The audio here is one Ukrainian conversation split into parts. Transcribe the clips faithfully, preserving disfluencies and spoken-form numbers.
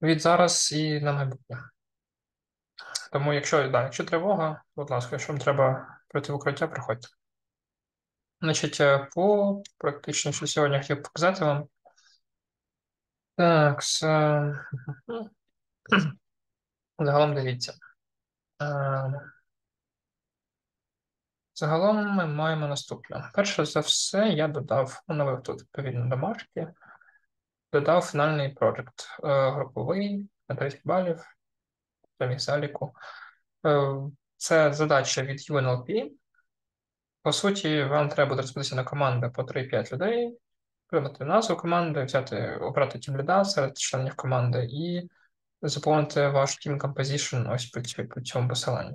від зараз і на майбутнє. Тому, якщо, да, якщо тривога, будь ласка, якщо вам треба пройти в укриття, приходьте. Значить, е, по практично, що сьогодні хотів показати вам. Так, с, е, загалом дивіться. Е, Загалом ми маємо наступне. Перше за все, я додав, оновив тут відповідно до марки, додав фінальний проект е, груповий на тридцять балів, замість заліку. Е, Це задача від ю ен ел пі. По суті, вам треба буде розподілитися на команди по три-п'ять людей, придумати назву команди, взяти, обрати тімліда серед членів команди і заповнити ваш Team Composition ось по, цю- по цьому посиланню.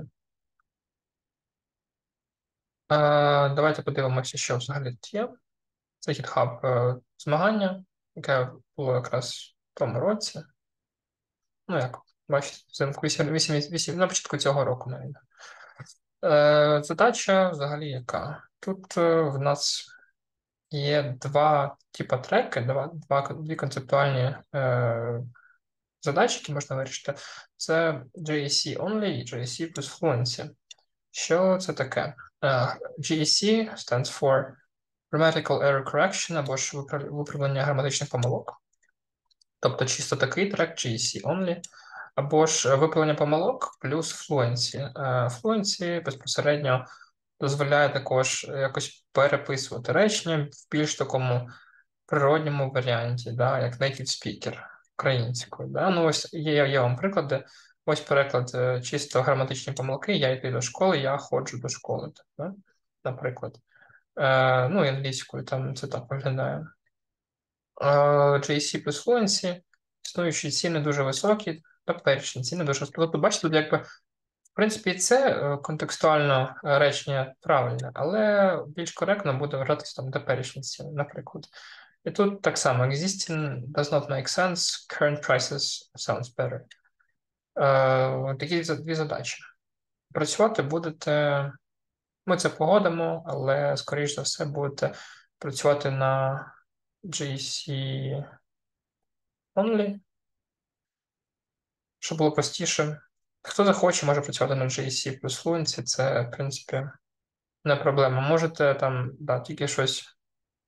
Е, Давайте подивимося, що взагалі тут є. Це GitHub е, змагання, яке було якраз в тому році. Ну, як бачите, взимку вісім, вісім, вісім, на початку цього року, навіть. Е, Задача взагалі яка? Тут е, в нас є два типа треки, два, два, дві концептуальні е, задачі, які можна вирішити. Це джей ес сі Only і джей ес сі плюс Fluency. Що це таке? Е, джей ес сі stands for Grammatical Error Correction або ж виправ- виправлення граматичних помилок. Тобто чисто такий трек джей ес сі Only, або ж виправлення помилок плюс Fluency. Е, Fluency безпосередньо дозволяє також якось переписувати речення в більш такому природньому варіанті, да, як native speaker українською. Да? Ну, ось є, є вам приклади. Ось переклад е, чисто граматичні помилки. Я йду до школи, я ходжу до школи. Так, да? Наприклад. Е, ну, і англійською там це так виглядає. Е, джей ес сі плюс Fluency, існуючі ціни дуже високі, теперішні ціни дуже високі. Тобто, бачите, тут якби в принципі, і це е, контекстуально е, речення правильне, але більш коректно буде вважатися там теперішні ціни, наприклад. І тут так само: existing does not make sense, current prices sounds better. Е, Такі за- дві задачі. Працювати будете, ми це погодимо, але, скоріш за все, будете працювати на джей ес сі Only, щоб було простіше. Хто захоче, може працювати на джей ес сі плюс Fluency, це, в принципі, не проблема. Можете там, да, тільки щось,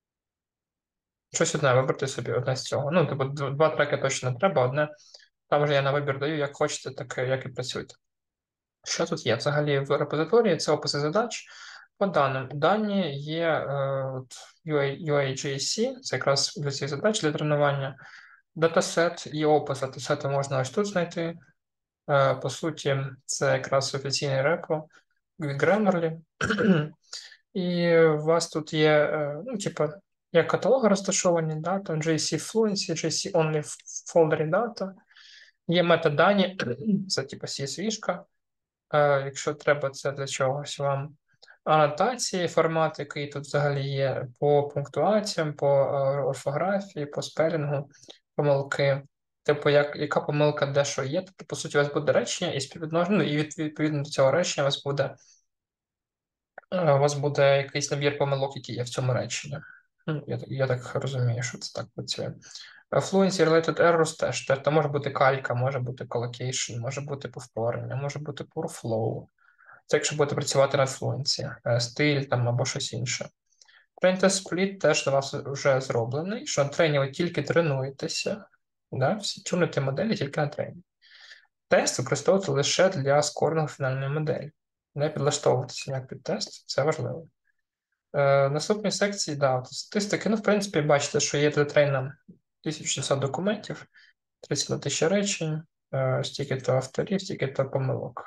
щось одне вибрати собі, одне з цього. Ну, типу, дв- два треки точно не треба, одне. Там вже я на вибір даю, як хочете, так е, як і працюйте. Що тут є? Взагалі в репозиторії це описи задач. По даним. Дані є е, от, ю ей, ю ей джей ес сі, це якраз для цієї задачі, для тренування. Датасет і опис датасету можна ось тут знайти. Е, По суті, це якраз офіційний репо від Grammarly. І у вас тут є, е, ну, типу, як каталоги розташовані, да, там джей ес сі Fluency, джей ес сі Only в фолдері дата. Є метадані, це типу сі ес ві-шка, е, якщо треба це для чогось вам. Анотації, формат, який тут взагалі є, по пунктуаціям, по е, орфографії, по спелінгу, помилки. Типу, як, яка помилка де що є. Тобто, по суті, у вас буде речення і співвідносно, ну, і від- відповідно до цього речення у вас буде Е, у вас буде якийсь набір помилок, які є в цьому реченні. Ну, Я, так- я так розумію, що це так працює. Е, Fluency Related Errors теж. Те- Там може бути калька, може бути collocation, може бути повторення, може бути poor flow. Це якщо будете працювати над Fluency. Е, Стиль там або щось інше. Train Test Split теж у вас вже зроблений, що на трені ви тільки тренуєтеся, да? Всі тюнити моделі тільки на трені. Тест використовується лише для скорного фінальної моделі. Не підлаштовуватися як під тест, це важливо. Е, Наступні секції, да, от статистики. Ну, в принципі, бачите, що є для трейна тисяча шістсот документів, тридцять тисяч речень, е, стільки-то авторів, стільки-то помилок.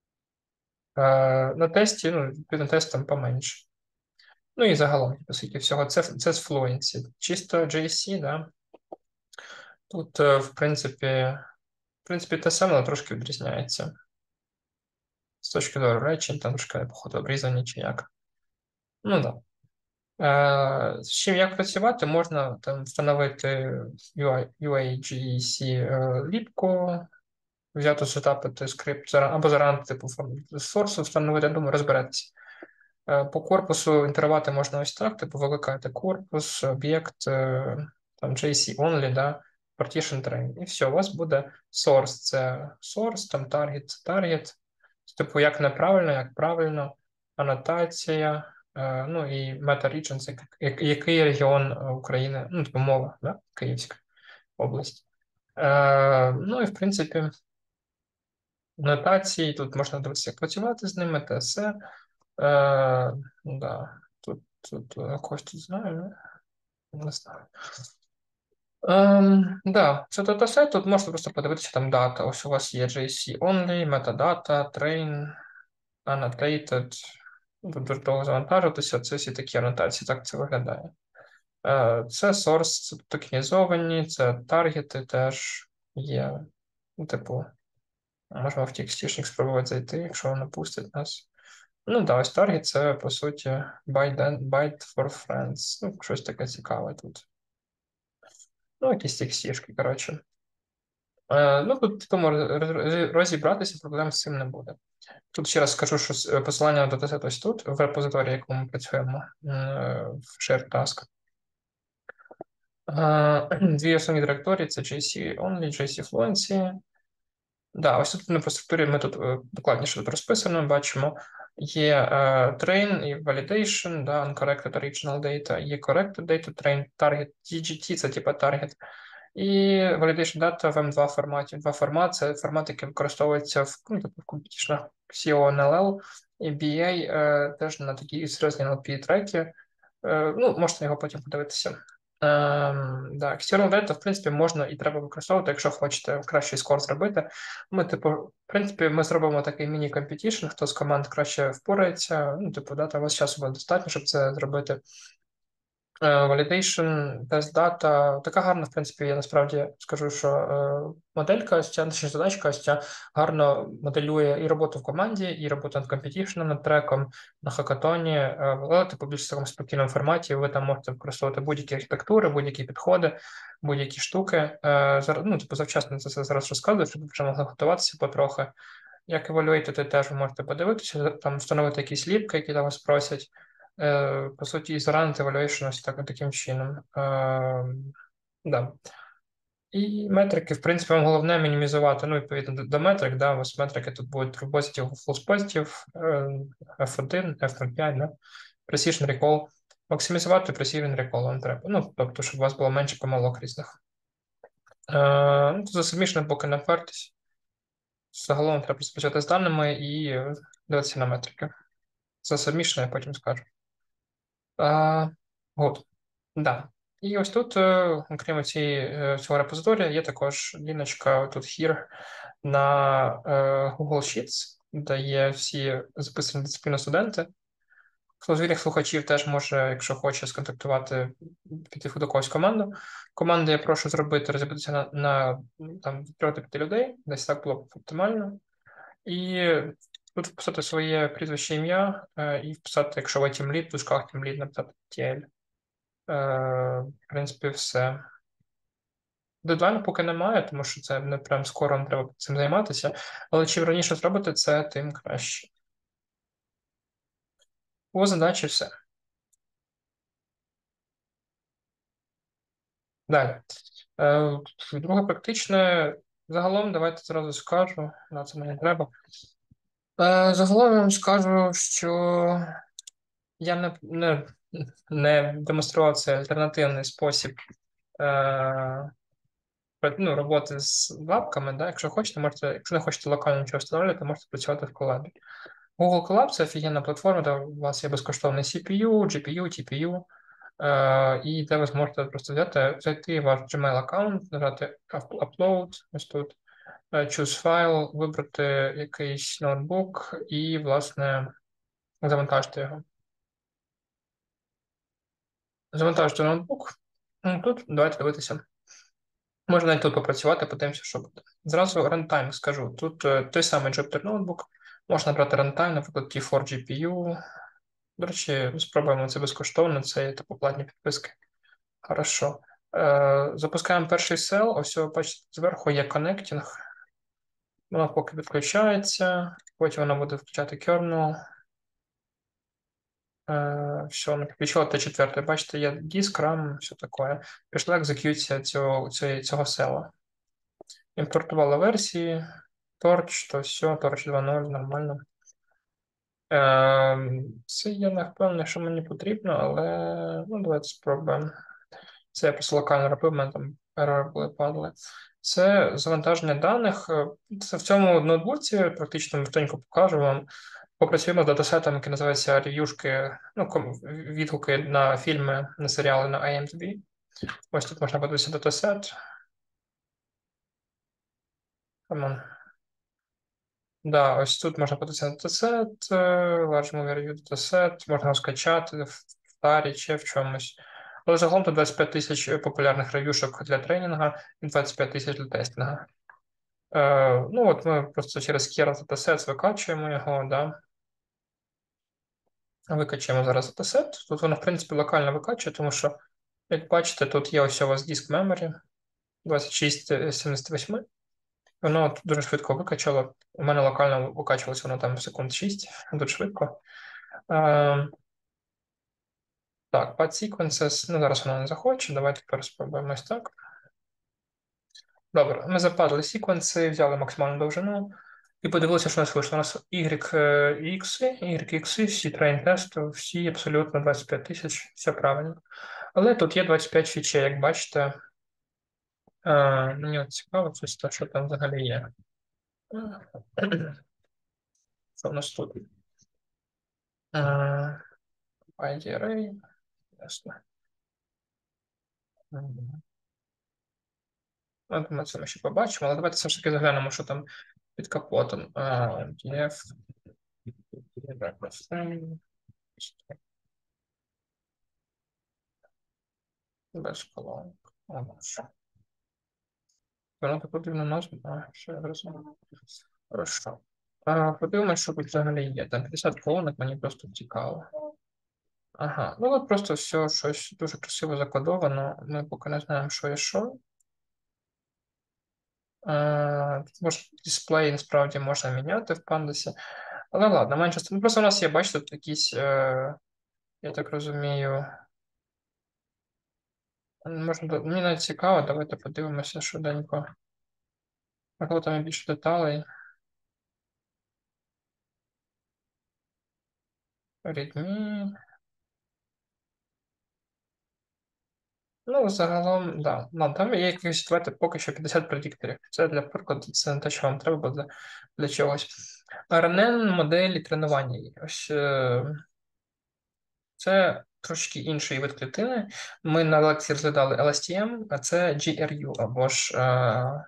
Е, На тесті, ну, відповідно, тест там поменше. Ну і загалом, оскільки всього, це, це з Fluency. Чисто джей ес сі, да. Тут, е, в принципі, в принципі, те саме, але трошки відрізняється. З точки зору речень, там трошки, походу, обрізані чи як. Ну, так. Да. Е, З чим як працювати, можна там встановити ю ай, ю ей джей ес сі е, ліпку, взяти сетапити скрипт зара- або заранити типу з сорсу, встановити, я думаю, розберетися. Е, По корпусу інтервати можна ось так, типу викликати корпус, об'єкт, е, там джей ес сі only, да, partition train. І все, у вас буде source, це source, там target, це target. Типу, як неправильно, як правильно, анотація, е, ну і meta-region, це як- який регіон України, ну, типу мова, да? Київська область. Е, ну і в принципі, нотації, тут можна дивитися, як працювати з ними, те все. Е, да. Тут, тут е, когось тут знаю, ну, не знаю. Ем, да, це датасет, тут можна просто подивитися там дата. Ось у вас є джей сі only, metadata, train, annotated. Тут дуже довго завантажуватися, це всі такі анотації, так це виглядає. Е, Це source, це токенізовані, це таргети теж є. Ну, типу, можемо в текстішник спробувати зайти, якщо воно пустить нас. Ну, да, ось таргет це, по суті, byte, byte for friends. Ну, щось таке цікаве тут. Ну, якісь текстішки, коротше. Е, Ну, тут в тому роз- роз- розібратися проблем з цим не буде. Тут ще раз скажу, що с- посилання на датасет ось тут, в репозиторії, якому ми працюємо, е, в Shared Task. Е, Дві основні директорії це джей сі Only, джей сі Fluency. Да, ось тут на інфраструктурі ми тут е, докладніше тут розписано, бачимо. Є е, train і validation, да, uncorrected original data, є corrected data, train, target, ті джі ті, це типа target. І validation data в ем два форматі. Два формат це формат, який використовується в, ну, типу, в компетішнах сі о ен ел ел і бі ей, е, теж на такі серйозні ен ел пі треки. Е, ну, можете його потім подивитися. Ем, да, external data, в принципі, можна і треба використовувати, якщо хочете кращий скор зробити. Ми, типу, в принципі, ми зробимо такий міні-компетішн, хто з команд краще впорається. Ну, типу, да, там у вас часу буде достатньо, щоб це зробити. Е, Validation, тест дата. Така гарна, в принципі, я насправді скажу, що е, моделька, ось ця наша задачка, ось ця гарно моделює і роботу в команді, і роботу над компетішном, над треком, на хакатоні, е, але типу більш в такому спокійному форматі. Ви там можете використовувати будь-які архітектури, будь-які підходи, будь-які штуки. Е, зараз, ну, типу, завчасно це все зараз розказую, щоб ви вже могли готуватися потрохи. Як евалюєтити, теж ви можете подивитися, там встановити якісь ліпки, які там вас просять. Е, По суті, і заранити evaluation ось так, таким чином. Е, да. І метрики, в принципі, вам головне мінімізувати, ну, відповідно до, до метрик, да, у вас метрики тут будуть true positive, false positive, е, еф один, еф нуль п'ять, да, precision recall. Максимізувати precision recall вам треба. Ну, тобто, щоб у вас було менше помилок різних. Е, ну, за submission поки не впертись. Загалом треба спочати з даними і е, дивитися на метрики. За submission я потім скажу. А, от, да. І ось тут, е, окрім цієї, е, цього репозиторія, є також ліночка тут here на е, Google Sheets, де є всі записані дисципліни студенти. Хто з вільних слухачів теж може, якщо хоче, сконтактувати, піти до когось команду. Команду я прошу зробити, розібратися на, на там, від трьох до п'яти людей, десь так було б оптимально. І тут вписати своє прізвище ім'я е, і вписати, якщо ви тімлід, в дужках тімлід, написати ті ел. Е, В принципі, все. Дедлайну поки немає, тому що це не прям скоро не треба цим займатися. Але чим раніше зробити це, тим краще. По задачі все. Далі. Е, Друге практичне. Загалом, давайте зразу скажу. На це мені треба. Е, Загалом я вам скажу, що я не, не, не демонстрував цей альтернативний спосіб е, ну, роботи з лапками. Да? Якщо хочете, можете, якщо не хочете локально нічого встановлювати, можете працювати в колабі. Google Colab – це офігенна платформа, де у вас є безкоштовний сі пі ю, джі пі ю, ті пі ю, е, і де ви зможете просто взяти, зайти в ваш Gmail аккаунт, нажати Upload, ось тут, е, Choose File, вибрати якийсь ноутбук і, власне, завантажити його. Завантажити ноутбук. Ну, тут давайте дивитися. Можна навіть тут попрацювати, подивимося, що буде. Зразу runtime скажу. Тут е, той самий Jupyter Notebook. Можна брати runtime, наприклад, ті фор джі пі ю. До речі, спробуємо це безкоштовно, це є типу платні підписки. Хорошо. Е, Запускаємо перший сел. Ось, бачите, зверху є connecting. Вона поки відключається, потім вона буде включати kernel. Е, Все, накопичила Т чотири. Бачите, є диск, RAM, все таке. Пішла екзекюція цього, цього, цього села. Імпортувала версії, Torch, то все, Torch два нуль, нормально. Е, Це я не впевнений, що мені потрібно, але ну, давайте спробуємо. Це я просто локально робив, в мене там ерори були падали. Це завантаження даних. Е, Це в цьому ноутбуці, практично швидко покажу вам. Попрацюємо з датасетом, який називається рев'юшки, ну, ком- відгуки на фільми, на серіали на ай ем ді бі. Ось тут можна подивитися датасет. Come on. Да, ось тут можна подивитися на датасет, е, Large Movie Review датасет, можна його скачати в тарі чи в чомусь. Але загалом тут двадцять п'ять тисяч популярних рев'юшок для тренінгу і двадцять п'ять тисяч для тестингу. Е, ну от ми просто через Keras датасет викачуємо його, да. Викачуємо зараз датасет. Тут воно, в принципі, локально викачує, тому що, як бачите, тут є ось у вас диск memory двадцять шість з сімдесят вісім. Воно от дуже швидко викачало. У мене локально викачувалося воно там секунд шість, дуже швидко. Е, так, Path Sequences, ну зараз воно не захоче, давайте тепер спробуємо ось так. Добре, ми западли секвенси, взяли максимальну довжину і подивилися, що у нас вийшло. У нас Y, X, Y, X, всі трейн тести, всі абсолютно двадцять п'ять тисяч, все правильно. Але тут є двадцять п'ять фічей, як бачите. Е, Мені от цікаво, це, що там взагалі є. Що в нас тут? Е, ай ді Array, ясно. Мгм. Ну, ми це ми ще побачимо, але давайте все ж таки заглянемо, що там під капотом. Е, df, без колонок. О, що? Воно так потрібно назву, а що я розумію. Хорошо. А, подивимось, що тут взагалі є. Там п'ятдесят колонок, мені просто цікаво. Ага, ну от просто все щось дуже красиво закодовано. Ми поки не знаємо, що є що. А, тут може дисплей насправді можна міняти в пандасі. Але ладно, менше з тим. Ну, просто у нас є, бачите, тут якісь, е, я так розумію. Можна, до- мені навіть цікаво, давайте подивимося швиденько. Можливо, там є більше деталей. Readme. Ну, загалом, да. Ну, там є якісь, давайте поки що п'ятдесят предикторів. Це для прикладу, це не те, що вам треба, бо для, для чогось. ар ен ен моделі тренування. Є. Ось е, це трошки інший вид клітини. Ми на лекції розглядали ел ес ті ем, а це джі ар ю, або ж е,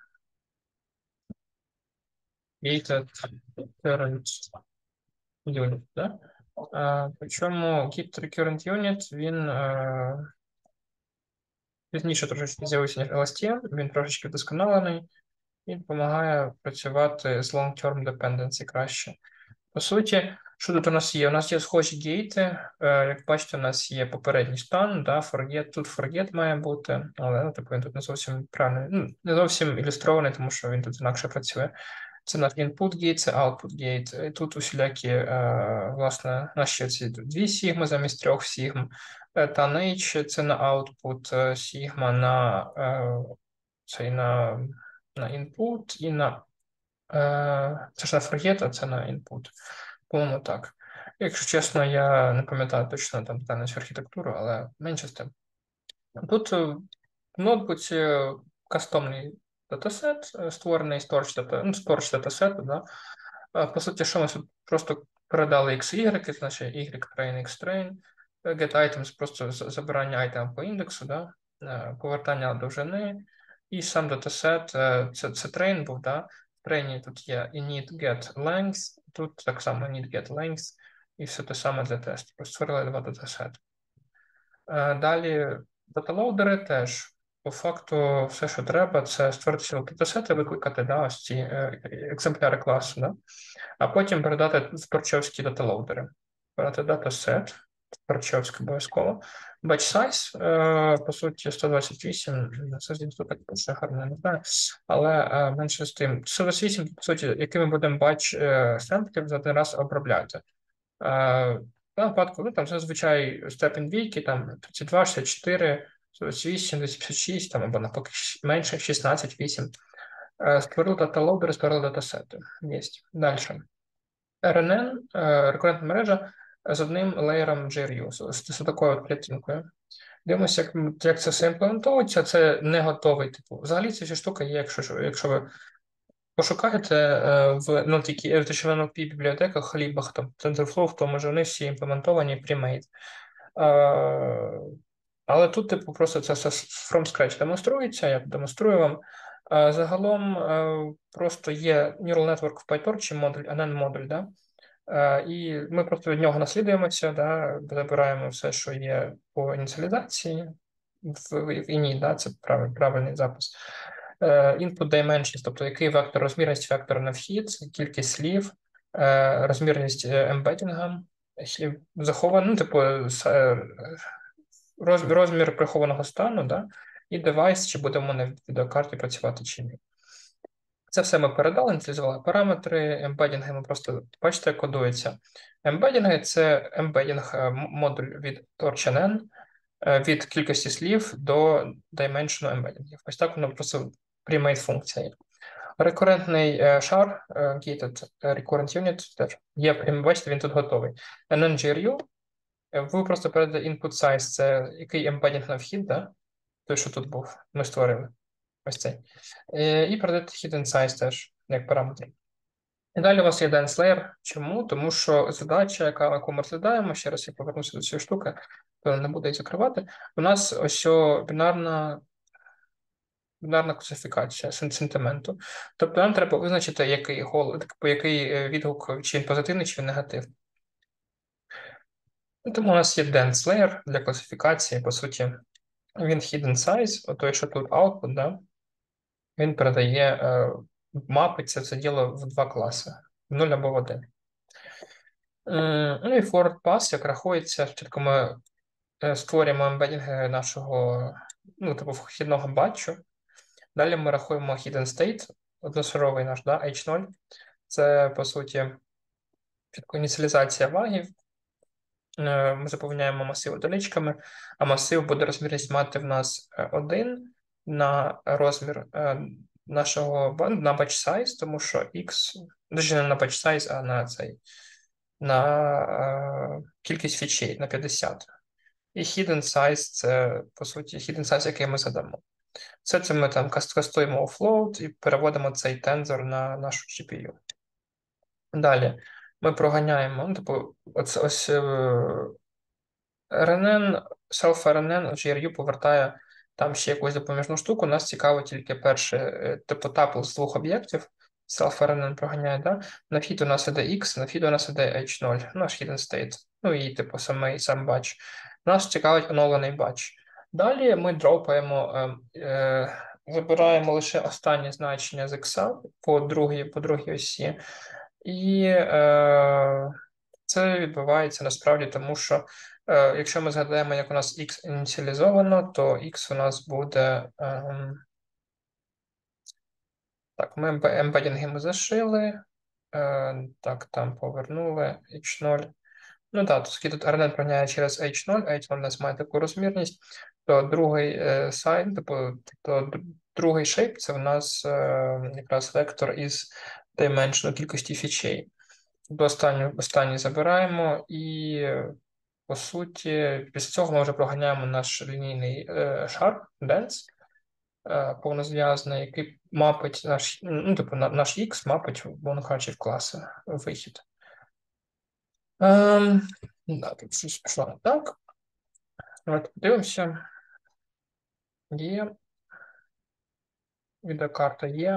Gated Recurrent Unit. Да? Е, причому Gated Recurrent Unit, він е, пізніше трошечки з'явився, ніж ел ес ті ем, він трошечки вдосконалений. І допомагає працювати з long-term dependency краще. По суті, що тут у нас є? У нас є схожі гейти. Е, Як бачите, у нас є попередній стан, да, forget, тут forget має бути, але ну, типу, він тут не зовсім правильний, ну, не зовсім ілюстрований, тому що він тут інакше працює. Це наш input gate, це output gate. І тут усілякі, е, власне, у нас ще ці дві сігми замість трьох сігм. Е, Та H це на output, е, сігма на е, цей на на input і на е, це ж на forget, а це на input. По-моєму, так. Якщо чесно, я не пам'ятаю точно там детальну архітектуру, але менше з тим. Тут е, в ноутбуці кастомний датасет, е, створений storage дата, ну, storage датасету, да. Е, По суті, що ми тут просто передали X, Y, значить Y train, X train, е, get items, просто з- забирання айтема по індексу, да. Е, Повертання довжини, і сам датасет, е, це, це train був, да. В трейні тут є init get length, тут так само init get length, і все те саме для тесту. Просто створили два датасети. Е, Далі даталоудери теж. По факту, все, що треба, це створити цілий датасет і викликати, да, ось ці е, екземпляри класу, да? А потім передати в торчовські даталоудери. Передати датасет, торчовський обов'язково. Batch size, е, по суті, сто двадцять вісім, це звісно так все гарно, не знаю, але е, менше з тим. сто двадцять вісім, по суті, якими будемо батч е, семплів за один раз обробляти. Е, На випадку, ну, там зазвичай степень двійки, там тридцять два, шістдесят чотири, сорок вісім, двісті п'ятдесят шість, там, або навпаки менше, шістнадцять, вісім. Створили даталобери, створили датасети. Є. Далі. ар ен ен, рекуррентна мережа з одним леєром джей ар ю, з, з такою клітинкою. Дивимося, як, як це все імплементується. Це не готовий типу. Взагалі ця штука є, якщо, якщо ви пошукаєте е, в ну, такі ен ел пі бібліотеках, хлібах, там, TensorFlow, то може вони всі імплементовані pre-made. Е, але тут, типу, просто це все from scratch демонструється, я демонструю вам. Е, загалом е, просто є Neural Network в PyTorch модуль, ен ен модуль, да? Е, і ми просто від нього наслідуємося, да? Забираємо все, що є по ініціалізації в, в іні, да? Це прав, правильний запис. Е, Input dimensions, тобто який вектор, розмірність вектора на вхід, кількість слів, е, розмірність ембедінга, заховано, ну, типу, е, розмір прихованого стану, да? І девайс, чи буде в мене в відеокарті працювати чи ні. Це все ми передали, ініціалізували параметри, ембедінги ми просто, бачите, як кодується. Ембедінги – це ембедінг модуль від TorchNN, від кількості слів до dimension ембедінгів. Ось так воно просто pre-made функція. Рекурентний шар, gated recurrent unit, теж є, бачите, він тут готовий. ен ен джей ар ю, ви просто передаєте input size, це який ембедінг на вхід, да? Той, що тут був, ми створили. Ось цей. І передаєте hidden size теж, як параметр. І далі у вас є dense layer. Чому? Тому що задача, яка, яку ми розглядаємо, ще раз я повернуся до цієї штуки, то не буде її закривати. У нас ось бінарна бінарна класифікація сентименту. Тобто нам треба визначити, який гол, який відгук, чи він позитивний, чи він негативний. Тому у нас є dense layer для класифікації, по суті, він hidden size, той, що тут output, да? Він передає, е, мапить це все діло в два класи, в нуль або в один. Е, ну і forward pass, як рахується, спочатку ми е, створюємо ембедінги нашого, ну, типу, вхідного батчу. Далі ми рахуємо hidden state, одношаровий наш, да, ейч нуль. Це, по суті, ініціалізація вагів. Е, Ми заповняємо масив одиничками, а масив буде розмірність мати в нас один на розмір е, нашого на batch size, тому що x, навіть не на batch size, а на цей, на е, кількість фічей, на п'ятдесят. І hidden size – це, по суті, hidden size, який ми задамо. Все це ми там кастуємо у float і переводимо цей тензор на нашу джі пі ю. Далі ми проганяємо, ну, типу, ось, ось ар ен ен, self-ар ен ен, джей ар ю повертає там ще якусь допоміжну штуку. Нас цікаво тільки перше, типу тапл з двох об'єктів. Self-ар ен ен проганяє, да? На вхід у нас іде X, на вхід у нас іде ейч нуль, наш hidden state. Ну і типу самий сам батч. Нас цікавить оновлений батч. Далі ми дропаємо, е, е, забираємо лише останнє значення з X по другій, по другій осі. І е, це відбувається насправді, тому що е, якщо ми згадаємо, як у нас X ініціалізовано, то X у нас буде. Е, так, ми ембедінги ми зашили. Е, так, там повернули ейч нуль. Ну так, оскільки тут ар ен ен проганяє через ейч нуль, ейч нуль у нас має таку розмірність, то другий е, сайт, тобто, то другий шейп це в нас е, якраз вектор із dimension кількості фічей. До останнього останній забираємо, і, по суті, після цього ми вже проганяємо наш лінійний е, шар, dense, е, повнозв'язаний, який мапить наш, ну, типу, на, наш X мапить, воно кажучи, в класи, в вихід. Ем, да, тут щось пішло не так. Давайте подивимося. Є. Відеокарта є.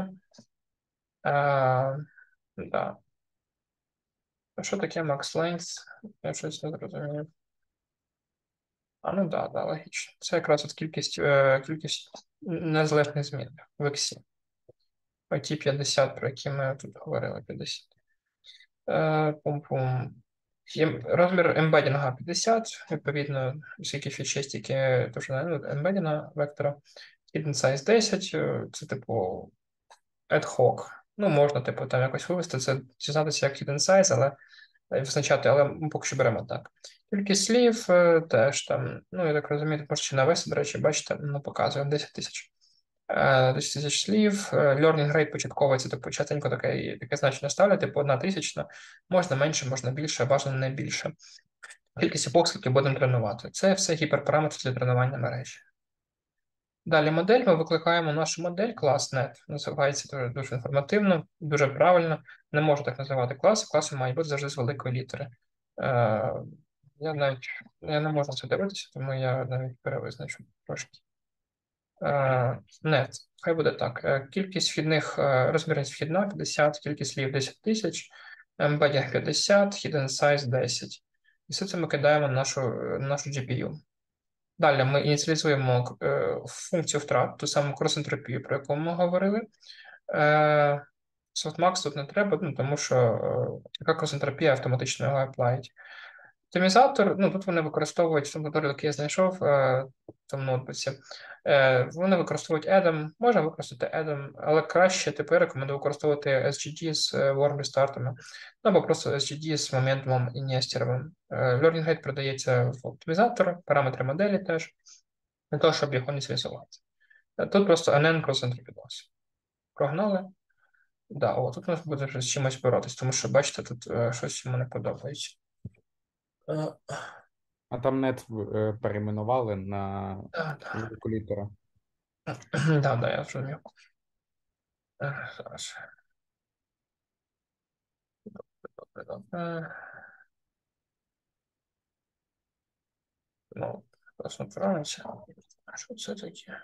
Е, да. Що таке max length? Я щось не зрозумів. А, ну да, да, логічно. Це якраз от кількість, е, кількість незалежних змін в X. Ті п'ятдесят, про які ми тут говорили, п'ятдесят. Е, пум-пум. Є розмір ембедінга п'ятдесят, відповідно, скільки фічей, стільки довжина ну, ембедінга вектора. Hidden size десять, е, це типу ad hoc. Ну, можна, типу, там якось вивести, це дізнатися як hidden size, але визначати, але ми поки що беремо так. Кількість слів теж там, ну, я так розумію, можна ще навести, до речі, бачите, ну, показуємо десять тисяч. десять тисяч слів. Learning rate початковий, це типу частенько таке, таке значення ставлять, типу одна тисячна, можна менше, можна більше, бажано не більше. Кількість епох, скільки будемо тренувати. Це все гіперпараметри для тренування мережі. Далі модель, ми викликаємо нашу модель, клас net. Називається дуже, дуже інформативно, дуже правильно. Не можу так називати класи, класи мають бути завжди з великої літери. Е, я навіть я не можу це дивитися, тому я навіть перевизначу трошки. Net, хай буде так. Кількість вхідних, розмірність вхідна п'ятдесят, кількість слів десять тисяч, embedding п'ятдесят, hidden size десять. І все це ми кидаємо на нашу, нашу джі пі ю. Далі ми ініціалізуємо функцію втрат, ту саму крос-ентропію, про яку ми говорили. Softmax тут не треба, ну, тому що така крос-ентропія автоматично його аплаїть. Оптимізатор, ну тут вони використовують в тому туторіалі, який я знайшов в тому ноутбуці, вони використовують Adam, можна використати Adam, але краще тепер рекомендую використовувати ес джі ді з warm рестартами, ну, або просто ес джі ді з моментом і Нестеровим. Learning rate продається в оптимізатор, параметри моделі теж, для того, щоб його ініціалізувати. Тут просто ен ен cross entropy loss. Прогнали. Да, о, тут у нас буде вже з чимось боротись, тому що, бачите, тут щось йому не подобається. А там нет е, перейменували на Да, да. велику літеру. Да, да, я зрозумів. Е, Зараз. Добре, добре. Ну, класно правильно. Що це таке?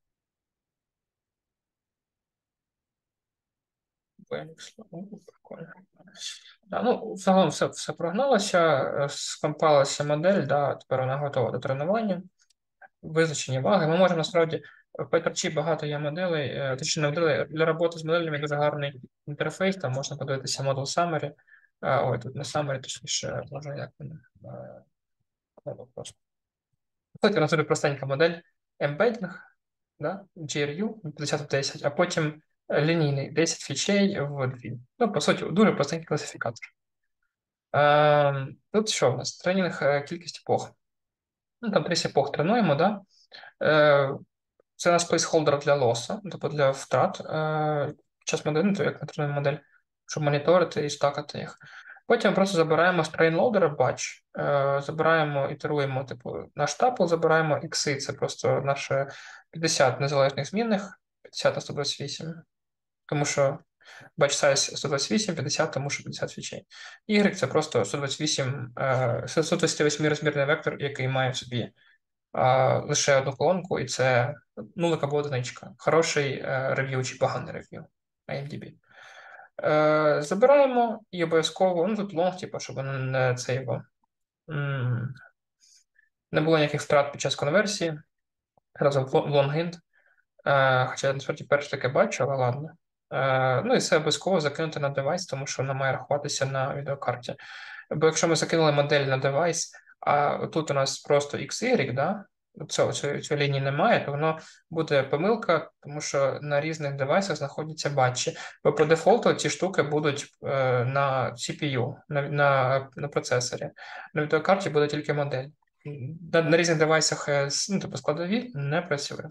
Фенікс, ну, прикольно. Да, ну, загалом все, все прогналося, е, скомпалася модель, да, тепер вона готова до тренування. Визначені ваги. Ми можемо насправді в PyTorch багато є моделей, е, точніше не моделей, для роботи з моделями дуже гарний інтерфейс, там можна подивитися Model Summary. Е, Ой, тут не Summary, точніше, може як воно. е, ну, просто. Тут у нас дуже простенька модель embedding, да, джі ар ю п'ятдесят в десять, а потім лінійний десять фічей в дві. Ну, по суті, дуже простенький класифікатор. Е, Тут що в нас? Тренінг, е, кількість епох. Ну, там тридцять епох тренуємо, да? Е, Це у нас плейсхолдер для лоса, тобто для втрат. Е, Час моделі, ну, то як ми тренуємо модель, щоб моніторити і стакати їх. Потім просто забираємо з трейнлоудера batch, е, забираємо, ітеруємо, типу, наш тапл, забираємо ікси, це просто наше п'ятдесят незалежних змінних, п'ятдесят на сто двадцять вісім, тому що batch size сто двадцять вісім, п'ятдесят, тому що п'ятдесят фічей. Y це просто сто двадцять вісім, е, сто двадцять вісім розмірний вектор, який має в собі а, лише одну колонку, і це нулик або одиничка. Хороший е, рев'ю чи поганий рев'ю на ай ем ді бі. Е, забираємо і обов'язково, ну тут лонг, типу, щоб воно не це його, м, не було ніяких втрат під час конверсії. Разом в лонгінт. Е, хоча я насправді перше таке бачу, але ладно. Е, ну і це обов'язково закинути на девайс, тому що воно має рахуватися на відеокарті. Бо якщо ми закинули модель на девайс, а тут у нас просто ікс ігрек, да? Цього, цієї, цієї лінії немає, то воно буде помилка, тому що на різних девайсах знаходяться батчі. Бо по дефолту ці штуки будуть е, на сі пі ю, на, на, на процесорі. На відеокарті буде тільки модель. На, на різних девайсах, е, ну, типу складові, не працює.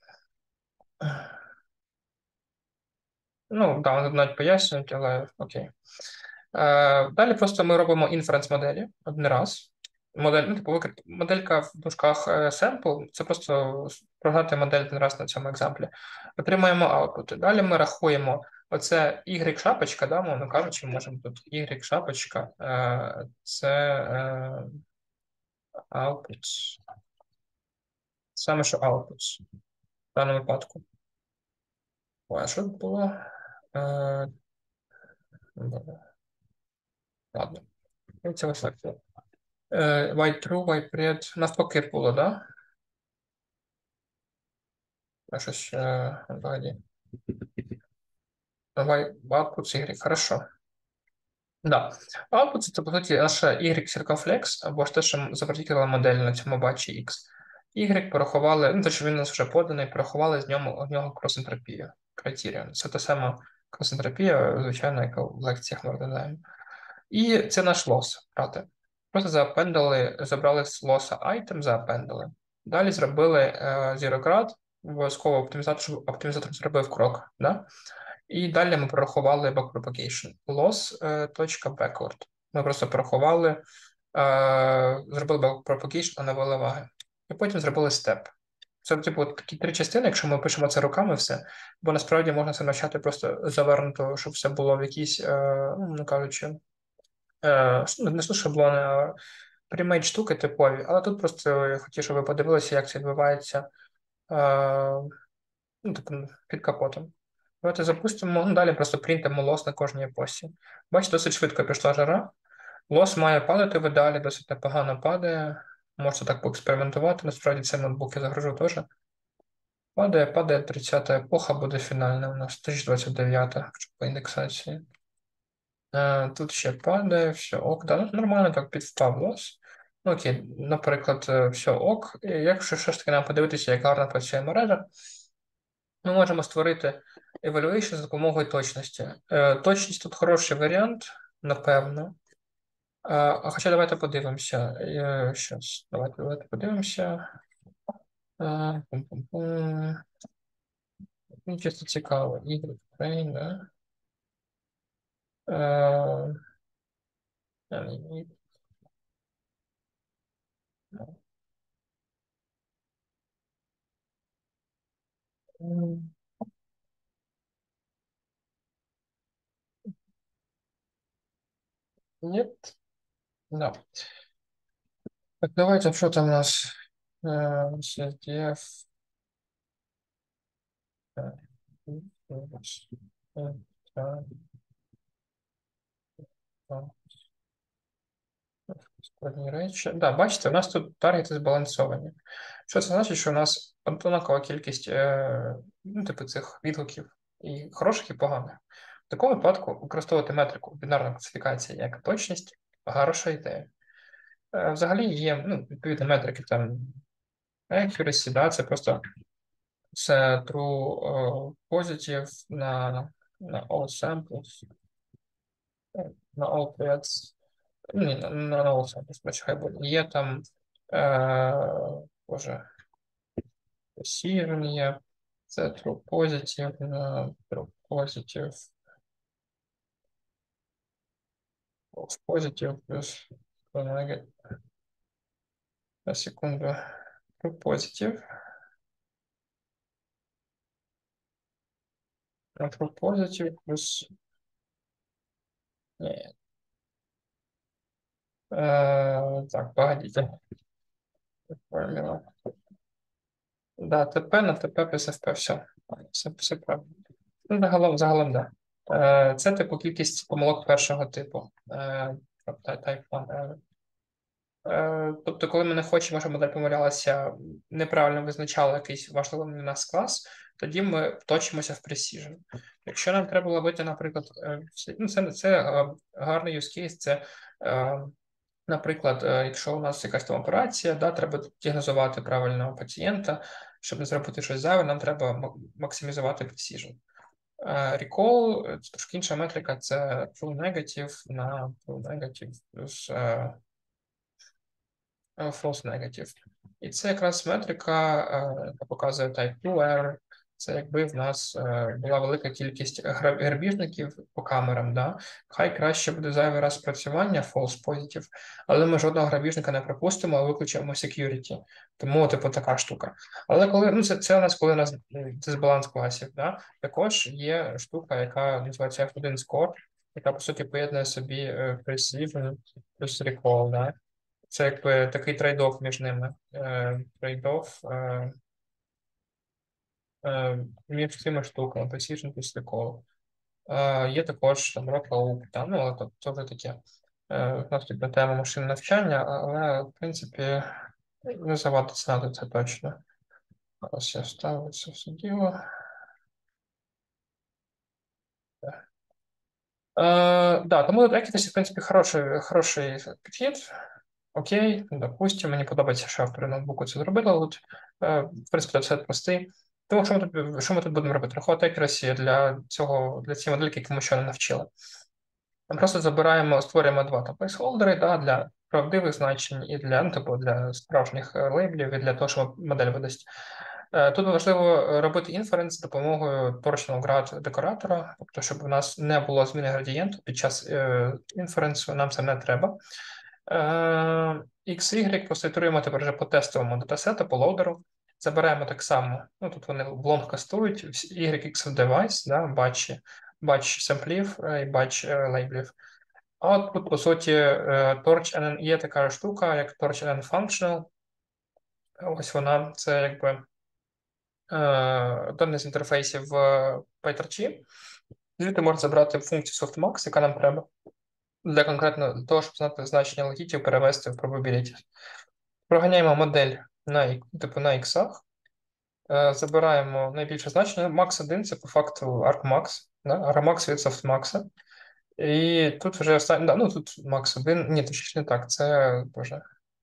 Ну, да, вони навіть пояснюють, але окей. Е, Далі просто ми робимо інференс моделі один раз. Модель, ну, типу, викр- моделька в дужках е, sample, це просто прогнати модель один раз на цьому екземплі. Отримаємо output. Далі ми рахуємо оце Y-шапочка, да, мовно кажучи, можемо тут Y-шапочка, е, це е, output. Саме що output в даному випадку. Ой, а що тут було? Е, Ладно. І це ось так. Е, White true, white red. Навпаки було, да? Я щось е, взагалі. Давай output з Y. Хорошо. Да. Output це, по суті, наша Y circumflex, або ж те, що запартікувала модель на цьому бачі X. Y порахували, ну, то, що він у нас вже поданий, порахували з нього, з нього крос-ентропію. Criterion. Це та сама крос-ентропія, звичайно, яка в лекціях ми розглядаємо. І це наш лос, брати. Просто заапендали, забрали з лоса item, заапендали. Далі зробили е, зіроград, обов'язково оптимізатор, щоб оптимізатор зробив крок. Да? І далі ми порахували backpropagation. Loss.backward. Ми просто порахували, е, зробили backpropagation, а навели ваги. І потім зробили степ. Це, типу, такі три частини, якщо ми пишемо це руками все, бо насправді можна це навчати просто завернуто, щоб все було в якійсь, е, ну кажучи, е, ну, не що шаблони, а прямі штуки типові. Але тут просто я хотів, щоб ви подивилися, як це відбувається е, ну, типу, під капотом. Давайте запустимо, ну, далі просто принтимо лос на кожній епосі. Бачите, досить швидко пішла жара. Лос має падати в ідеалі, досить непогано падає. Можете так поекспериментувати, насправді це ноутбук я загружу теж. Падає, падає, тридцята епоха буде фінальна у нас, тисяча двадцять дев'ята по індексації. Е, Тут ще падає, все ок. Да, ну, нормально так підвпав лос. Ну, окей, наприклад, е, все ок. І якщо все ж таки нам подивитися, як гарно працює мережа, ми можемо створити evaluation за допомогою точності. Е, Точність тут хороший варіант, напевно. А, а хоча давайте подивимося. Е, Щас, давайте, давайте подивимося. Е, пум-пум-пум. Мені чисто цікаво. Ігри, Ukraine, да? Е, я не- ні. М, Нет. Да. Так, давайте, что там у нас? Э, си эс ди эф. э, э, э, э, складні речі. Да, бачите, у нас тут таргети збалансовані. Що це значить, що у нас однакова кількість е, ну, типу цих відгуків і хороших, і поганих. В такому випадку використовувати метрику бінарної класифікації як точність хороша ідея. Е, Взагалі є ну, відповідні метрики там accuracy, да, це просто це true е, positive на, на all samples, е, на all threads. Ні, на, на all samples, почекай, буде. Є там е, боже, precision є, це true positive, на true positive, false positive плюс true negative. На секунду. True positive, на true positive плюс ні. Е, так, погодите. Формула. Да, ТП на ТП плюс ФП, все. Все, все правильно. Ну, загалом, загалом, да. Е, Це типу кількість помилок першого типу. Е, тобто type one error. Е, Тобто, коли ми не хочемо, щоб модель помилялася, неправильно визначала якийсь важливий для нас клас, тоді ми вточимося в precision. Якщо нам треба ловити, наприклад, е, всі- ну, це, це е, гарний use case, це, е, наприклад, е, якщо у нас якась там операція, да, треба діагнозувати правильного пацієнта, щоб не зробити щось зайве, нам треба ма- максимізувати precision. Е, Recall, е, це трошки інша метрика, це true negative на true negative плюс е, е, false negative. І це якраз метрика, е, яка показує type two error. Це якби в нас е, була велика кількість гра- грабіжників по камерам. Да? Хай краще буде зайвий раз спрацювання false positive, але ми жодного грабіжника не пропустимо, а виключимо security. Тому, типу, така штука. Але коли ну це, це у нас коли у нас м, дисбаланс класів, да? Також є штука, яка називається еф один score, яка по суті поєднує собі е, precision плюс recall. Да? Це якби такий трейд-офф між ними. Е, Трейд-офф е, е, між цими штуками, Precision після колу. Е, Є також там Rockloop, там, ну, але то, це вже таке. Е, У нас тут на тему машин навчання, але, в принципі, не завадить знати це точно. Ось я ставлю це все діло. Е, да, тому accuracy, в принципі, хороший, хороший підхід. Окей, допустимо, мені подобається, що автори ноутбуку це зробили. От, е, в принципі, це простий. Тому що ми тут, що ми тут будемо робити? Рахувати accuracy для цього, для цієї модельки, яку ми ще не навчили. Ми просто забираємо, створюємо два там плейсхолдери, да, для правдивих значень і для, ну, типу, для справжніх е, лейблів, і для того, щоб модель видасть. Е, Тут важливо робити інференс з допомогою Torsional Grad декоратора, тобто, щоб у нас не було зміни градієнту під час е, інференсу, нам це не треба. Е, X, Y прослідуємо тепер вже по тестовому датасету, по лоудеру. Забираємо так само, ну тут вони в лонг кастують, Y, X в девайс, да, батчі, батч семплів і батч лейблів. А от тут, по суті, Torch є така штука, як Torch ен ен Functional. Ось вона, це якби один з інтерфейсів в PyTorch. Звідти можна забрати функцію softmax, яка нам треба, для конкретно того, щоб знати значення логітів, перевести в probability. Проганяємо модель на, типу, на іксах, забираємо найбільше значення. Max один це по факту argmax, да? argmax від softmax. І тут вже останнє, да, ну тут max один, ні, точніше не так, це, боже.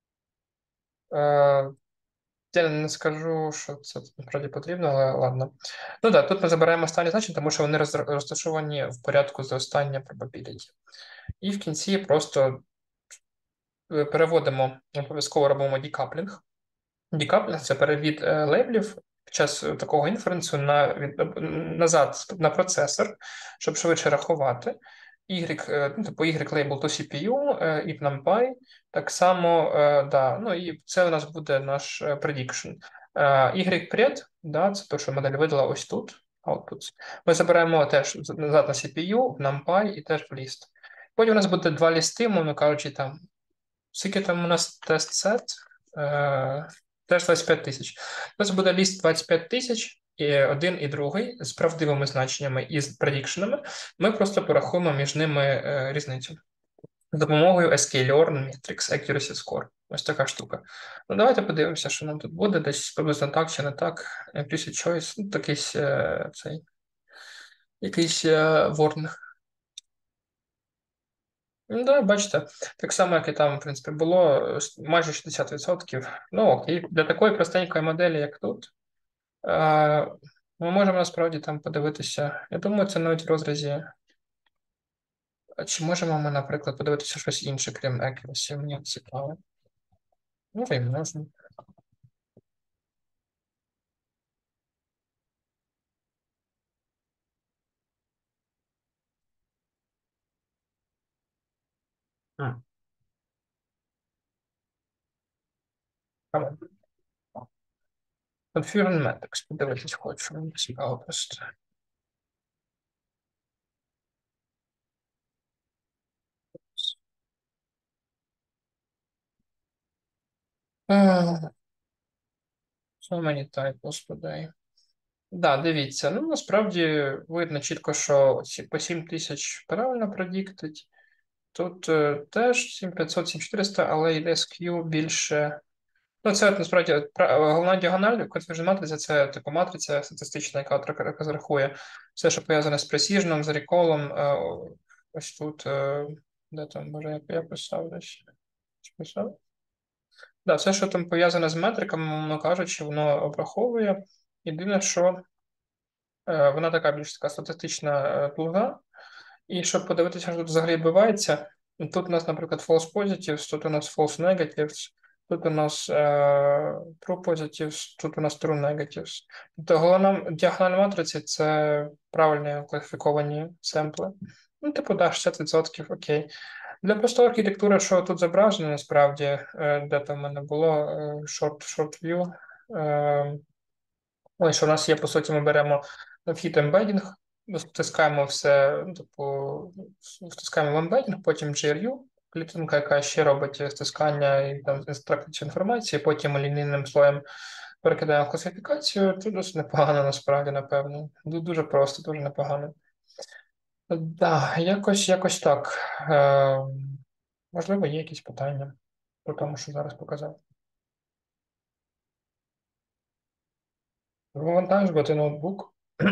Е, Я не скажу, що це насправді потрібно, але ладно. Ну так, тут ми забираємо останні значення, тому що вони роз- розташовані в порядку зростання probability. І в кінці просто е, переводимо, обов'язково робимо декаплінг. Декаплінг – це перевід е, лейблів під час е, такого інференсу на, від, назад на процесор, щоб швидше рахувати. Y, е, ну, типу Y лейбл to сі пі ю е, і в NumPy. Так само, е, да, ну і це у нас буде наш е, prediction. Е, Y pred, да, це те, що модель видала ось тут. Outputs. Ми забираємо теж назад на сі пі ю, в NumPy і теж в ліст. Потім у нас буде два лісти, мовно кажучи, там. Скільки там у нас тест сет? Е, Теж двадцять п'ять тисяч. У нас буде ліст двадцять п'ять тисяч, і один і другий з правдивими значеннями і з предікшенами. Ми просто порахуємо між ними е, різницю з допомогою sklearn Matrix Accuracy Score. Ось така штука. Ну, давайте подивимося, що нам тут буде. Десь приблизно так чи не так. Implicit choice, ну, такийсь е, цей, якийсь е, warning. Ну, да, бачите, так само, як і там, в принципі, було е, майже шістдесят відсотків. Ну, окей, для такої простенької моделі, як тут, е, ми можемо насправді там подивитися. Я думаю, це навіть в розрізі. А чи можемо ми, наприклад, подивитися щось інше, крім accuracy? Мені цікаво. Ну, і можна. М, come on. Configure Matrix, подивитись хочу, мені цікаво просто. Е, So many typos today. Да, дивіться, ну насправді видно чітко, що ці по сім тисяч правильно предіктить. Тут е, теж сім п'ятсот, сім чотириста, але йде з Q більше. Ну, це от, насправді пра- головна діагональ, Confusion матриця це типу матриця статистична, яка, от рах- яка зарахує все, що пов'язане з precision, з реколом. Е, ось тут, е, де там, може, я, я писав десь. Чи писав? Да, все, що там пов'язане з метриками, мовно кажучи, воно обраховує. Єдине, що е, вона така більш така статистична е, плуга. І щоб подивитися, що тут взагалі відбувається, тут у нас, наприклад, false positives, тут у нас false negatives, тут у нас е, true positives, тут у нас true negatives. Тобто головна діагональ матриці це правильні класифіковані семпли. Ну, типу, да, шістдесят відсотків, окей. Для простої архітектури, що тут зображено, насправді, е, де там в мене було е, short, short view, е, ось що у нас є, по суті, ми беремо вхід ембедінг, втискаємо все, ну, типу, втискаємо в ембедінг, потім джі ар ю, клітинка, яка ще робить стискання і там екстракцію інформації, потім лінійним слоєм перекидаємо в класифікацію. Це досить непогано, насправді, напевно. Ду- Дуже просто, дуже непогано. Да, якось, якось так. Е, можливо, є якісь питання по тому, що зараз показав. Вивантажувати ноутбук.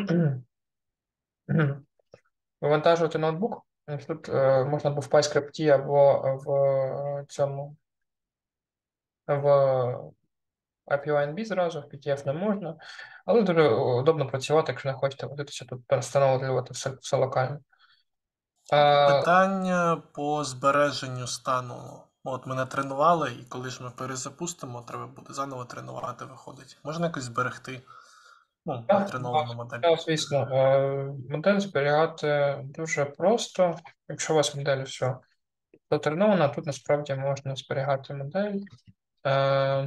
Вивантажувати ноутбук. Тут е, можна або в PyScript або в е, цьому в ей пі ай ен бі зразу, в пі ді еф не можна. Але дуже удобно працювати, якщо не хочете водитися тут, встановлювати все, все локально. А, Питання по збереженню стану. От ми натренували, і коли ж ми перезапустимо, треба буде заново тренувати, виходить. Можна якось зберегти ну, так, натреновану модель. так, звісно, е, модель зберігати дуже просто. Якщо у вас модель все затренована, тут насправді можна зберігати модель. Е,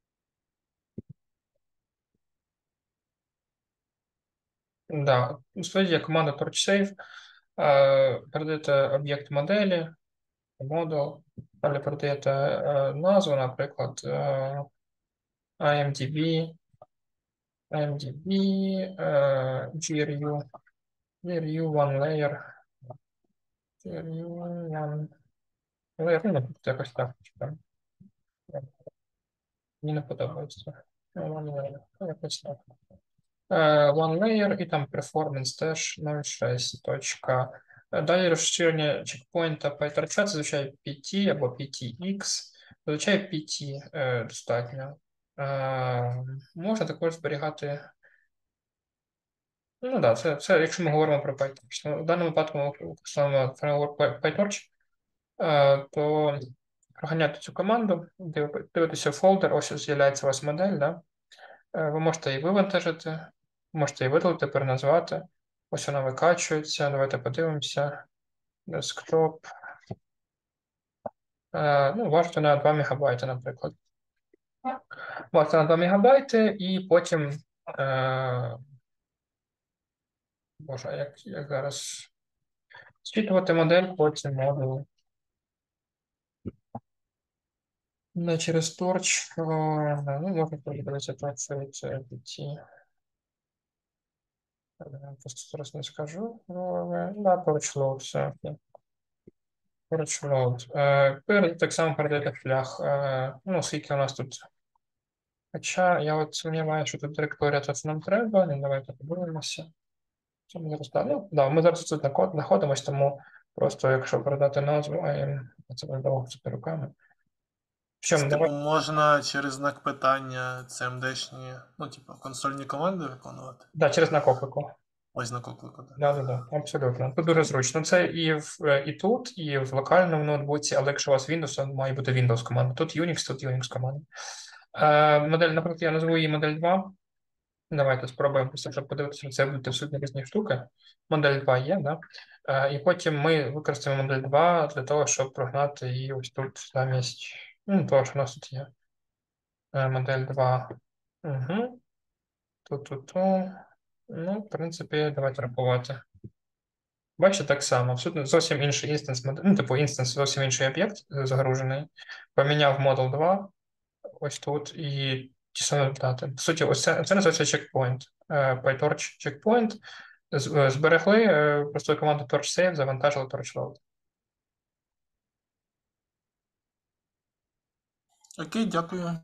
да, Насправді є команда TorchSafe. Е, передаєте об'єкт моделі, модул, далі передаєте е, назву, наприклад, е, IMDb, IMDb, е, GRU, GRU one layer, GRU one layer, ну, тут якось так. Чекай. Мені не подобається. One layer, ну, якось так. Е, One layer і там performance теж нуль шість. Точка. Е, Далі розширення чекпоінта PyTorch, це зазвичай пі ті або пі ті ікс. Зазвичай пі ті е, достатньо. Е, Можна також зберігати. Ну так, да, це, це якщо ми говоримо про PyTorch. Ну, в даному випадку ми використовуємо фреймворк Py- PyTorch, е, то проганяти цю команду, див- дивитися в фолдер, ось з'являється у вас модель, да? Е, Ви можете її вивантажити, можете її видалити, переназвати. Ось вона викачується. Давайте подивимося. Десктоп. Е, Ну, важить вона два мегабайти, наприклад. Важить вона два мегабайти, і потім. Е, Боже, а як, як зараз зчитувати модель, потім модуль. Не через торч. О, да, ну, можна подивитися так, це це пі ті. Е, Просто зараз не скажу. О, е, Да, торч load, все. Окей. Торч load. Е, пер- Так само передаєте шлях. Е, Ну, скільки у нас тут. Хоча я от сумніваюся, що тут директорія тут нам треба. Ну, давайте подивимося. Це ми зараз, да, ну, да, ми зараз тут знако- знаходимося, тому просто якщо передати назву, а я це буде довго це руками. Це, Причому, давай, типу, можна через знак питання цмдшні, ну, типу, консольні команди виконувати. да, через знак оклику. Ось знак оклику, так. Да, да, да, абсолютно. Тут дуже зручно. Це і в е, і тут, і в локальному ноутбуці, але якщо у вас Windows, то має бути Windows команда. Тут Unix, тут Unix команда. Е, модель, наприклад, я назву її модель два. Давайте спробуємо просто, щоб подивитися, що це будуть абсолютно різні штуки. Модель два є, да? Е, і потім ми використаємо модель два для того, щоб прогнати її ось тут замість, ну, того, що у нас тут є. Е, модель два. Угу. Тут-тут-ту. Ну, в принципі, давайте рахувати. Бачите, так само, абсолютно зовсім інший інстанс, мод- ну, типу інстанс, зовсім інший об'єкт е, загружений. Поміняв модул два, ось тут, і ті самі результати. По суті, ось це, це називається чекпоінт. Е, PyTorch чекпоінт. З- е, Зберегли е, простою командою TorchSave, завантажили TorchLoad. Окей, дякую.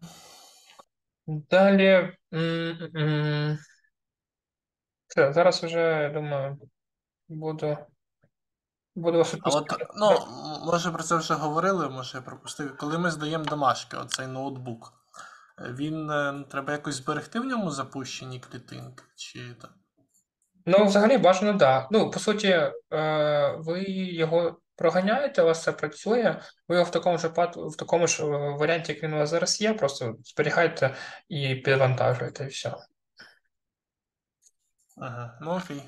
Далі. м, м, Все, зараз вже, я думаю, буду, буду вас А от, відпускати. ну, м- може про це вже говорили, може я пропустив. Коли ми здаємо домашки, оцей ноутбук, е, він е, треба якось зберегти в ньому запущені клітинки? Чи так? Ну, взагалі бажано, так. Да. Ну, по суті, е, ви його проганяєте, у вас це працює, ви його в такому ж випадку- в такому ж е, варіанті, як він у вас зараз є, просто зберігаєте і підвантажуєте, і все. Ага, ну окей.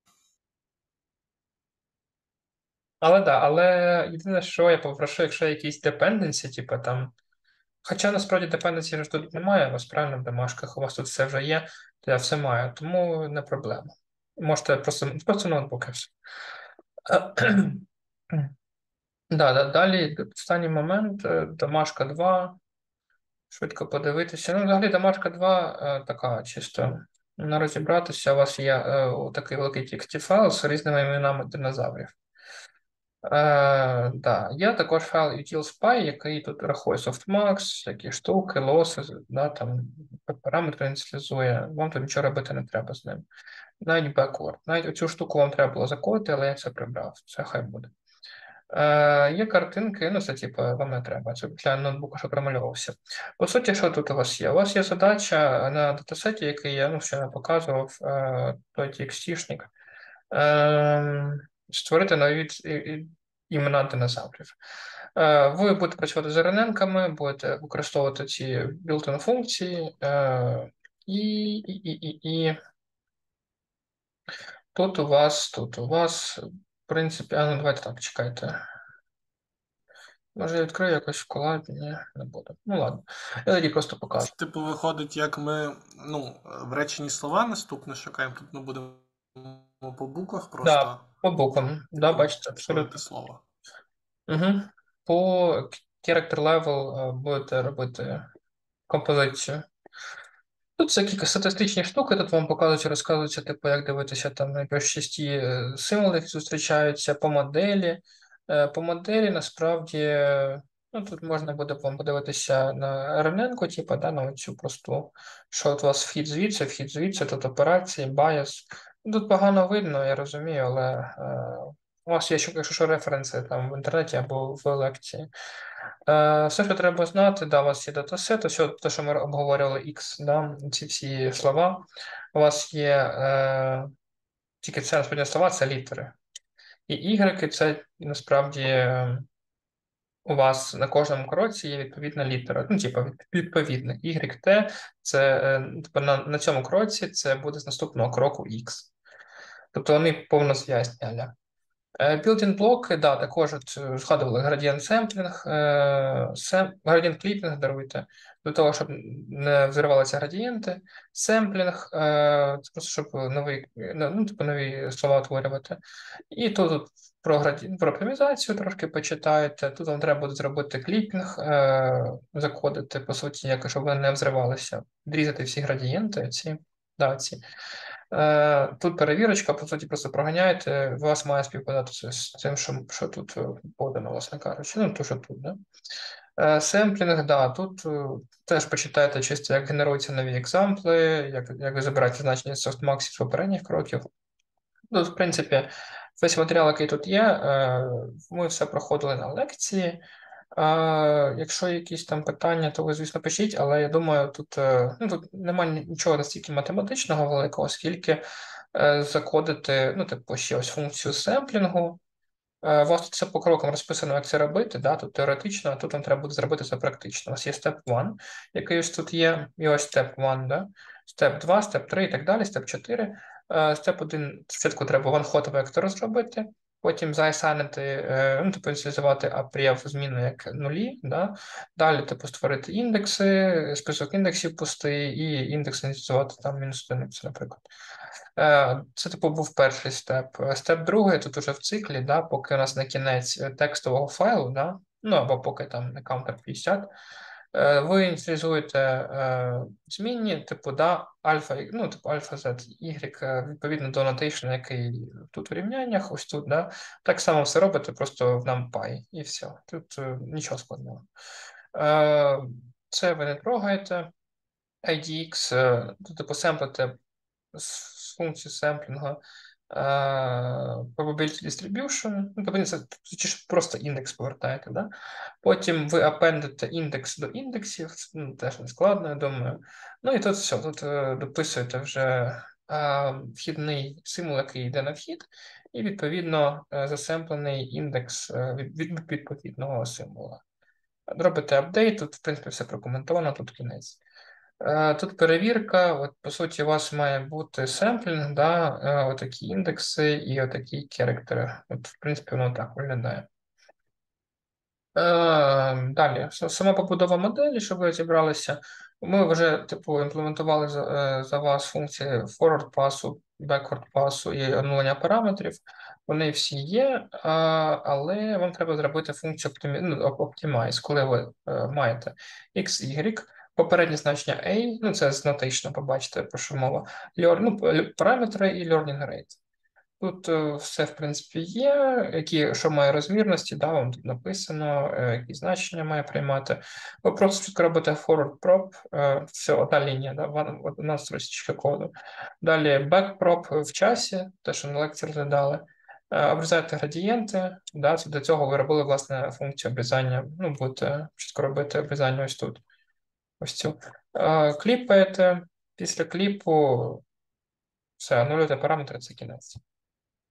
Але да, але єдине, що я попрошу, якщо якісь dependency, типу там. Хоча насправді dependency ж тут немає, у вас правильно в домашках, у вас тут все вже є, то я все маю, тому не проблема. Можете просто, просто ноутбук і все. Да, да, далі останній момент, е, домашка два. Швидко подивитися. Ну, взагалі, домашка два е, така чисто на розібратися. У вас є е, такий великий txt файл з різними іменами динозаврів. Е, да. Є також файл util.spy, який тут рахує softmax, всякі штуки, лоси, да, там, параметри ініціалізує. Вам тут нічого робити не треба з ним. Навіть backward. Навіть цю штуку вам треба було закодити, але я це прибрав. Це хай буде. Е, Є картинки, ну це типу вам не треба. Це для ноутбука, що промальовувався. По суті, що тут у вас є? У вас є задача на датасеті, який я ну, ще не показував, е, той txt-шник. Е, створити нові і- і- імена динозаврів. Е, Ви будете працювати з РНН-ками, будете використовувати ці built-in функції, е, і, і, і, і, і тут у вас, тут у вас, в принципі, а ну давайте так, чекайте. Може, я відкрию якось в колабі? Ні, не буду. Ну ладно. Я тоді просто покажу. Це, типу, виходить, як ми ну, в реченні слова наступне шукаємо. Тут ми будемо по буквах Да, просто по буквам. Да, типу, бачите, ставити абсолютно. слово. Угу. По character level е, будете робити композицію. Тут всякі статистичні штуки, тут вам показують, розказуються, типу, як дивитися там на шісті е, символи, які зустрічаються по моделі. Е, По моделі насправді, е, ну тут можна буде вам подивитися на РНН-ку, типу, да, на цю просту, що от у вас вхід звідси, вхід звідси, тут операції, байс. Тут погано видно, я розумію, але е, у вас є, якщо що, референси там в інтернеті або в лекції. Е, Все, що треба знати, да, у вас є датасет, ось те, що ми обговорювали X, да, ці всі слова. У вас є е, тільки це насправді слова, це літери. І Y це насправді е, у вас на кожному кроці є відповідна літера. Ну, типу, від- відповідна. Y, T, це е, типу, на, на цьому кроці це буде з наступного кроку X. Тобто вони повнозв'язні. Аля. Built-in блоки, да, також от е, згадували градієнт семплінг, е, сем, градієнт кліпінг, даруйте, для того, щоб не взривалися градієнти. Семплінг, е, це просто щоб нові, ну, типу, нові слова утворювати. І тут, тут про граді... про оптимізацію трошки почитаєте. Тут вам треба буде зробити кліпінг, е, закодити, по суті, як, щоб вони не взривалися, відрізати всі градієнти, ці, да, ці. Е, Тут перевірочка, по суті, просто проганяєте, у вас має співпадати з з тим, що, що тут е, подано, власне кажучи. Ну, то, що тут, да? Е, Семплінг, да, тут е, теж почитайте чисто, як генеруються нові екзампли, як, як ви забираєте значення з софтмаксів з попередніх кроків. Ну, в принципі, весь матеріал, який тут є, е, ми все проходили на лекції. А, Якщо якісь там питання, то ви, звісно, пишіть, але я думаю, тут, е, ну, тут немає нічого настільки математичного великого, оскільки е, закодити, ну, типу, ще ось функцію семплінгу. Е, У вас тут все по крокам розписано, як це робити, да? Тут теоретично, а тут вам треба буде зробити це практично. У вас є степ один, який ось тут є, і ось степ один, да? Степ два, степ три і так далі, степ чотири. Е, Степ один спочатку треба one-hot вектор зробити, потім заасайнити, е, ну, типу, ініціалізувати апріав зміну як нулі, да? Далі, типу, створити індекси, список індексів пустий, і індекс ініціалізувати там мінус одиницю, наприклад. Е, Це типу був перший степ. Е, Степ другий тут уже в циклі, да, поки у нас на кінець е, текстового файлу, да, ну або поки там на counter п'ятдесят, е, ви ініціалізуєте е, змінні, типу, да, альфа, ну, типу альфа Z, Y, е, відповідно до нотейшну, який тут в рівняннях, ось тут, да, так само все робите, просто в NumPy, і все. Тут е, нічого складного. Е, Це ви не трогаєте. ай ді ікс, е, тут, типу, семплите з функції семплінгу е, probability distribution, ну, тобто це чи ж просто індекс повертаєте, да? Потім ви апендите індекс до індексів, це, ну, теж не складно, я думаю. Ну і тут все, тут е, дописуєте вже е, вхідний символ, який йде на вхід, і відповідно е, засемплений індекс е, від, від відповідного символа. Робите апдейт, тут, в принципі, все прокоментовано, тут кінець. Е, Тут перевірка, от, по суті, у вас має бути семплінг, да, е, отакі індекси і отакі керектери. От, в принципі, воно так виглядає. Е, Далі, С- сама побудова моделі, щоб ви розібралися. Ми вже, типу, імплементували за, е, за вас функції forward пасу, backward пасу і оновлення параметрів. Вони всі є, а, але вам треба зробити функцію оптимі... ну, оп- optimize, коли ви е, маєте x, y, попереднє значення a, ну це з notation, побачите, про що мова, lear- ну, параметри і learning rate. Тут е, все, в принципі, є, які, що має розмірності, да, вам тут написано, е, які значення має приймати. Ви просто тут робите forward prop, е, все, одна лінія, да, вон- одна строчка коду. Далі back prop в часі, те, що на лекції розглядали. Е, Обрізаєте градієнти, да, це для цього ви робили, власне, функцію обрізання, ну, будете чітко робити обрізання ось тут, ось цю. Е, Кліпаєте, після кліпу все, анулюєте параметри, це кінець.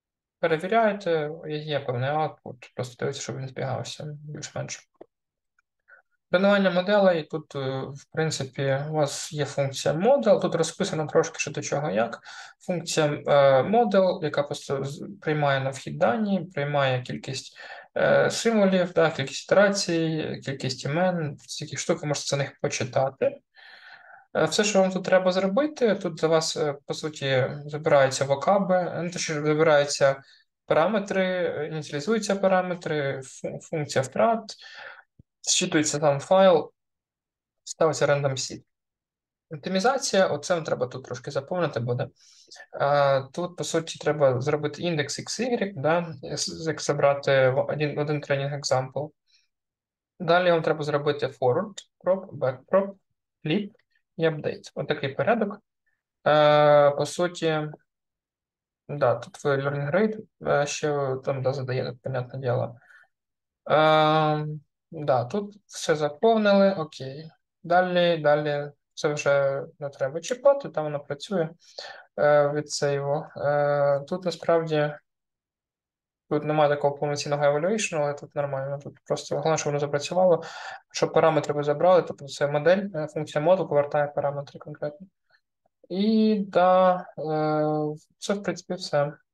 перевіряєте, є певний output, просто дивіться, щоб він збігався більш-менш. Тренування моделей, тут, е, в принципі, у вас є функція model, тут розписано трошки, що до чого як. Функція е, model, яка просто з- приймає на вхід дані, приймає кількість е, символів, да, кількість ітерацій, кількість імен, всяких штук, ви можете за них почитати. Е, Все, що вам тут треба зробити, тут за вас, е, по суті, забираються вокаби, е, ну, точніше, забираються параметри, е, ініціалізуються параметри, фу- функція втрат, зчитується там файл, ставиться random seed. Оптимізація, оце вам треба тут трошки заповнити буде. А, тут, по суті, треба зробити індекс ікс ігрек, да, з- як забрати в один, один тренінг example. Далі вам треба зробити forward, prop, back prop, flip і update. Отакий порядок. Е, по суті, да, тут ви learning rate е, ще там да, задаєте, понятне діло. Е, да, тут все заповнили, окей. Далі, далі це вже не треба чіпати, там воно працює е, від сейву. Е, тут насправді тут немає такого повноцінного evaluation, але тут нормально. Тут просто головне, щоб воно запрацювало. Щоб параметри ви забрали, тобто це модель, е, функція модул повертає параметри конкретно. І да, е, це в принципі все. В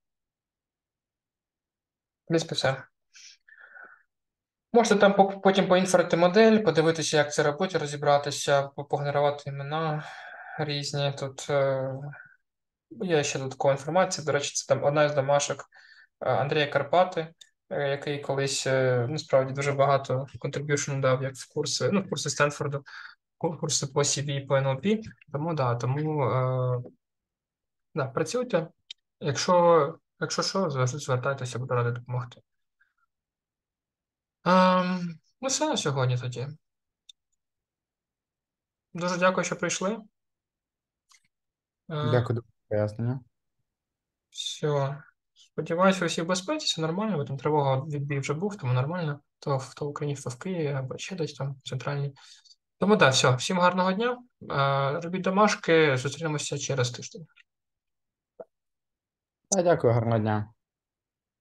принципі, все. Можете там по- потім поінферити модель, подивитися, як це робити, розібратися, по- погенерувати імена різні. Тут е, є ще додаткова інформація. До речі, це там одна із домашок е, Андрія Карпати, е, який колись е, насправді дуже багато contribution дав, як в курси, ну, в курси Стенфорду, ку- курси по сі ві, по ен ел пі. Тому да, тому е, да, працюйте. Якщо, якщо що, завжди звертайтеся, буду радий допомогти. Ем, ну, все на сьогодні тоді. Дуже дякую, що прийшли. Е, Дякую за пояснення. все. Сподіваюся, усі в безпеці, все нормально, бо там тривога відбій вже був, тому нормально. То в то в Україні, то в Києві, або ще десь там в центральній. Тому так, все, всім гарного дня. Е, робіть домашки, зустрінемося через тиждень. Та, дякую, гарного дня.